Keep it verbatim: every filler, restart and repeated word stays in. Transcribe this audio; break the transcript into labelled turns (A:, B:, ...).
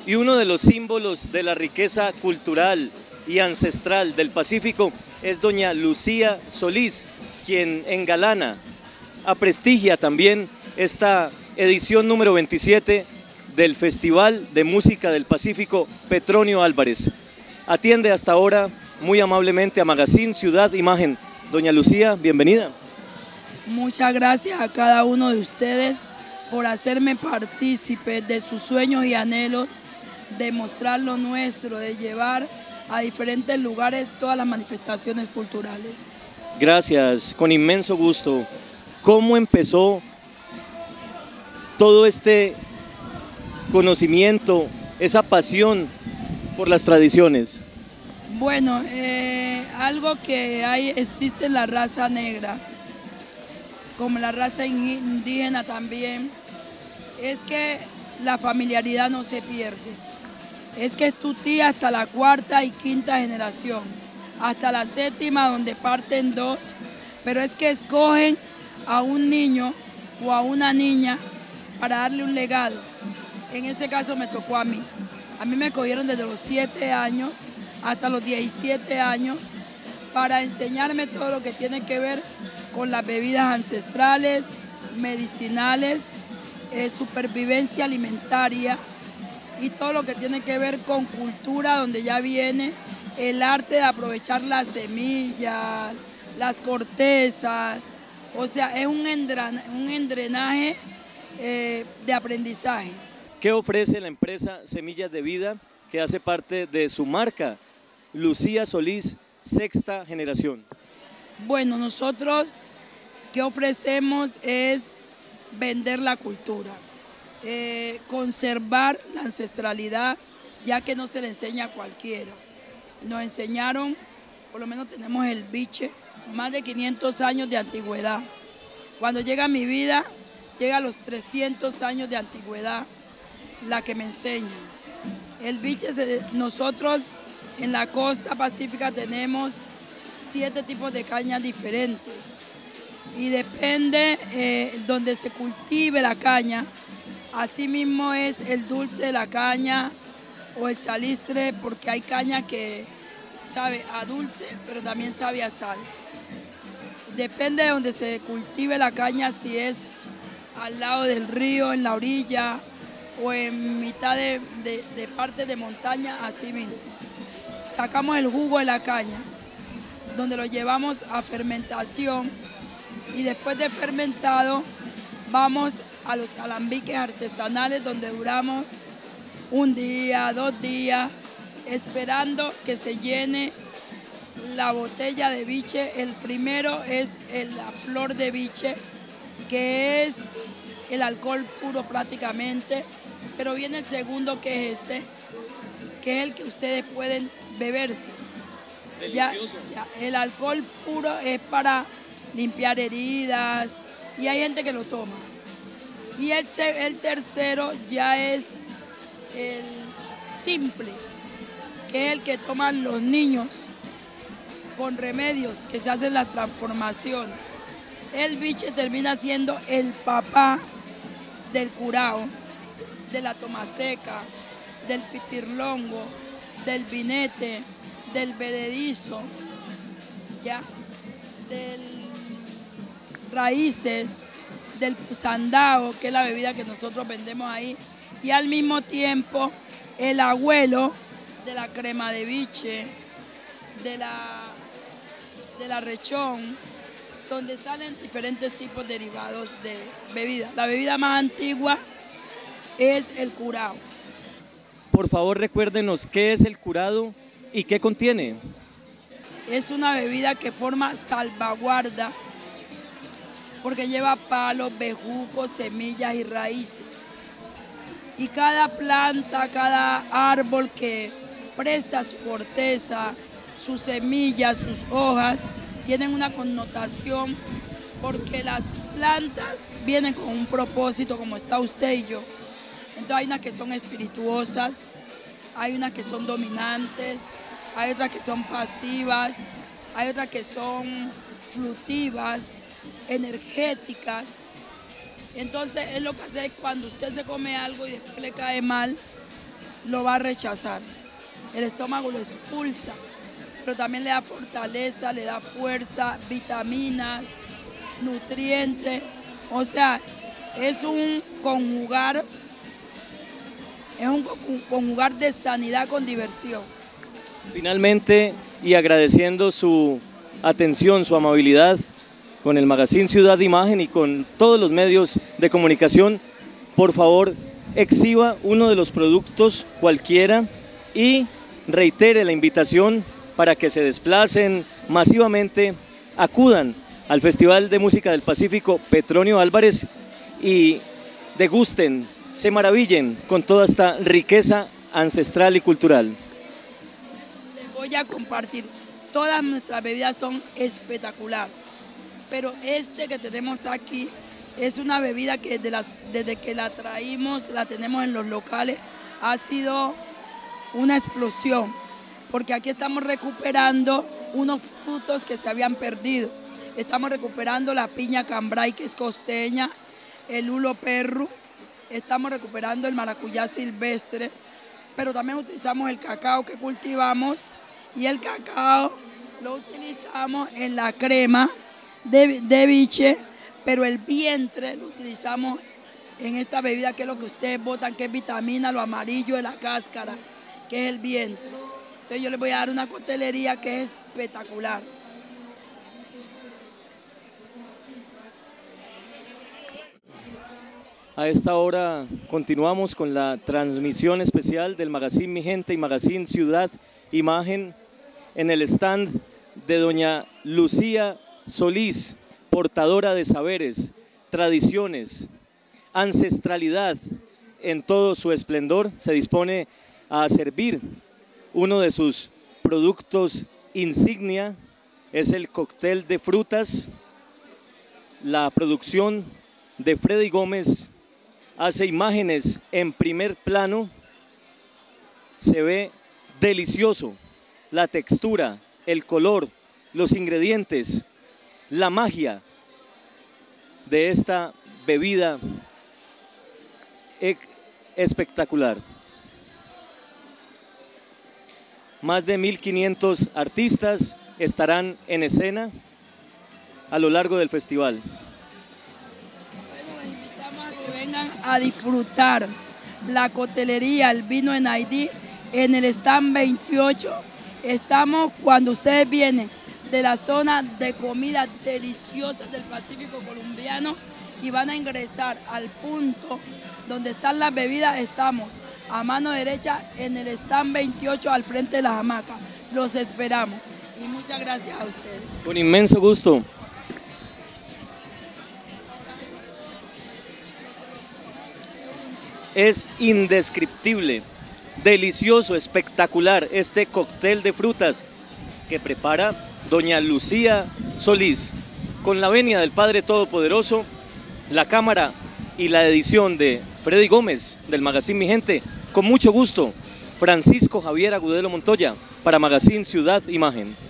A: Y uno de los símbolos de la riqueza cultural y ancestral del Pacífico es doña Lucía Solís, quien engalana, aprestigia también esta edición número veintisiete del Festival de Música del Pacífico Petronio Álvarez. Atiende hasta ahora muy amablemente a Magazine Ciudad Imagen. Doña Lucía, bienvenida.
B: Muchas gracias a cada uno de ustedes por hacerme partícipe de sus sueños y anhelos, de mostrar lo nuestro, de llevar a diferentes lugares todas las manifestaciones culturales.
A: Gracias, con inmenso gusto. ¿Cómo empezó todo este conocimiento, esa pasión por las tradiciones?
B: Bueno, eh, algo que hay, existe en la raza negra, como la raza indígena también, es que la familiaridad no se pierde. Es que es tu tía hasta la cuarta y quinta generación, hasta la séptima donde parten dos, pero es que escogen a un niño o a una niña para darle un legado. En ese caso me tocó a mí. A mí me cogieron desde los siete años hasta los diecisiete años para enseñarme todo lo que tiene que ver con las bebidas ancestrales, medicinales, eh, supervivencia alimentaria y todo lo que tiene que ver con cultura, donde ya viene el arte de aprovechar las semillas, las cortezas, o sea, es un, endrana, un endrenaje eh, de aprendizaje.
A: ¿Qué ofrece la empresa Semillas de Vida, que hace parte de su marca, Lucía Solís, sexta generación?
B: Bueno, nosotros ¿qué ofrecemos? Es vender la cultura, eh, conservar la ancestralidad, ya que no se le enseña a cualquiera. Nos enseñaron, por lo menos tenemos el biche, más de quinientos años de antigüedad. Cuando llega mi vida, llega a los trescientos años de antigüedad, la que me enseñan. El biche, se, nosotros en la costa pacífica tenemos siete tipos de cañas diferentes y depende eh, donde se cultive la caña, así mismo es el dulce de la caña o el salistre, porque hay caña que sabe a dulce pero también sabe a sal. Depende de donde se cultive la caña, si es al lado del río, en la orilla o en mitad de, de, de parte de montaña, así mismo. Sacamos el jugo de la caña, donde lo llevamos a fermentación y después de fermentado vamos a los alambiques artesanales, donde duramos un día, dos días, esperando que se llene la botella de biche. El primero es el, la flor de biche, que es el alcohol puro prácticamente, pero viene el segundo, que es este, que es el que ustedes pueden beberse.
A: Delicioso.
B: Ya, ya, el alcohol puro es para limpiar heridas y hay gente que lo toma. Y el, el tercero ya es el simple, que es el que toman los niños con remedios, que se hacen las transformaciones. El biche termina siendo el papá del curao, de la tomaseca, del pipirlongo, del vinete, del vededizo, ya, del raíces, del sandao, que es la bebida que nosotros vendemos ahí, y al mismo tiempo el abuelo de la crema de biche, de la, de la rechón, donde salen diferentes tipos derivados de bebida. La bebida más antigua es el curao.
A: Por favor, recuérdenos qué es el curado y qué contiene.
B: Es una bebida que forma salvaguarda porque lleva palos, bejucos, semillas y raíces. Y cada planta, cada árbol que presta su corteza, sus semillas, sus hojas, tienen una connotación, porque las plantas vienen con un propósito, como está usted y yo. Entonces hay unas que son espirituosas, hay unas que son dominantes, hay otras que son pasivas, hay otras que son flutivas, energéticas. Entonces es lo que hace cuando usted se come algo y después le cae mal, lo va a rechazar. El estómago lo expulsa, pero también le da fortaleza, le da fuerza, vitaminas, nutrientes. O sea, es un conjugar, es un conjugar de sanidad con diversión.
A: Finalmente, y agradeciendo su atención, su amabilidad con el Magazine Ciudad Imagen y con todos los medios de comunicación, por favor, exhiba uno de los productos cualquiera y reitere la invitación para que se desplacen masivamente, acudan al Festival de Música del Pacífico Petronio Álvarez y degusten, se maravillen con toda esta riqueza ancestral y cultural.
B: Les voy a compartir, todas nuestras bebidas son espectaculares, pero este que tenemos aquí es una bebida que desde, las, desde que la traímos, la tenemos en los locales, ha sido una explosión, porque aquí estamos recuperando unos frutos que se habían perdido. Estamos recuperando la piña cambray, que es costeña, el hulo perro, estamos recuperando el maracuyá silvestre, pero también utilizamos el cacao que cultivamos, y el cacao lo utilizamos en la crema de, de biche, pero el vientre lo utilizamos en esta bebida, que es lo que ustedes botan, que es vitamina, lo amarillo de la cáscara, que es el vientre. Entonces yo les voy a dar una coctelería que es espectacular.
A: A esta hora continuamos con la transmisión especial del Magazine Mi Gente y Magazine Ciudad Imagen en el stand de doña Lucía Solís, portadora de saberes, tradiciones, ancestralidad en todo su esplendor. Se dispone a servir uno de sus productos insignia, es el cóctel de frutas. La producción de Freddy Gómez hace imágenes en primer plano, se ve delicioso, la textura, el color, los ingredientes, la magia de esta bebida espectacular. Más de mil quinientos artistas estarán en escena a lo largo del festival.
B: A disfrutar la coctelería, el vino en Haití en el stand veintiocho. Estamos, cuando ustedes vienen de la zona de comida deliciosa del Pacífico colombiano y van a ingresar al punto donde están las bebidas, estamos a mano derecha en el stand veintiocho al frente de las hamacas. Los esperamos y muchas gracias a ustedes.
A: Con inmenso gusto. Es indescriptible, delicioso, espectacular este cóctel de frutas que prepara doña Lucía Solís. Con la venia del Padre Todopoderoso, la cámara y la edición de Freddy Gómez del Magazine Mi Gente, con mucho gusto, Francisco Javier Agudelo Montoya para Magazine Ciudad Imagen.